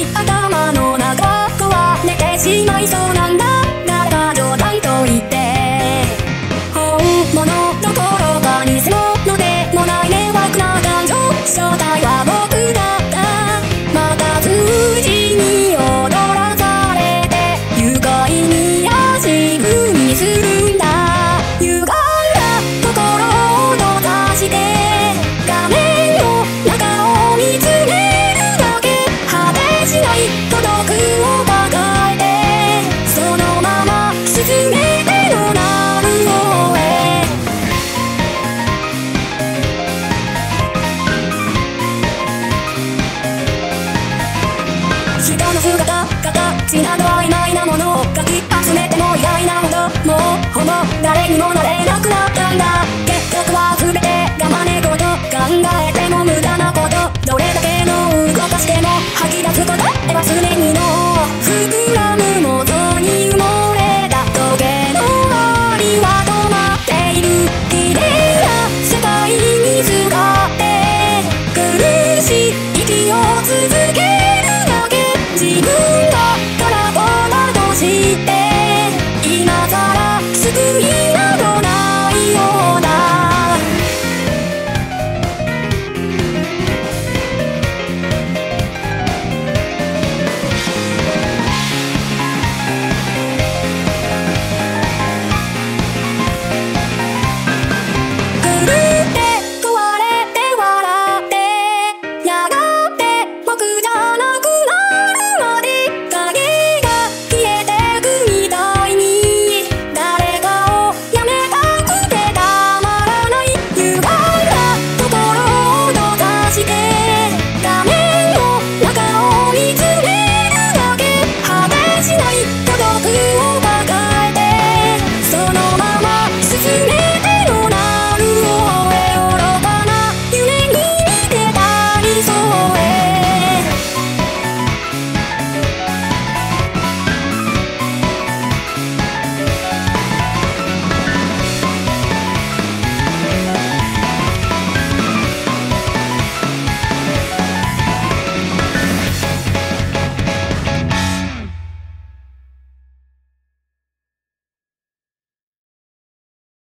に頭の中壊れてしまいそうなんだ。誰か冗談と言って本物どころか偽物でもない迷惑な感情。正体は僕だった。また数字に踊らされて愉快に足踏みするんだ。歪んだ心を閉ざして画面の中を見つめるだけ。果てしない孤独を抱えてそのまま進めてのなる方へ。人の姿形など曖昧なものをかき集めても意外なほどもうほぼ誰にもなれなくなったんだ。